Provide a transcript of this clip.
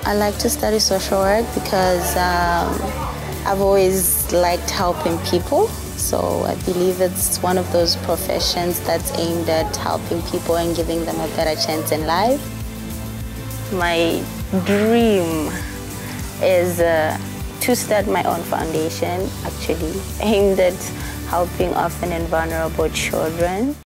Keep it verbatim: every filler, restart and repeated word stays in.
I like to study social work because um, I've always liked helping people. So I believe it's one of those professions that's aimed at helping people and giving them a better chance in life. My dream is uh, to start my own foundation, actually, aimed at helping orphan and vulnerable children.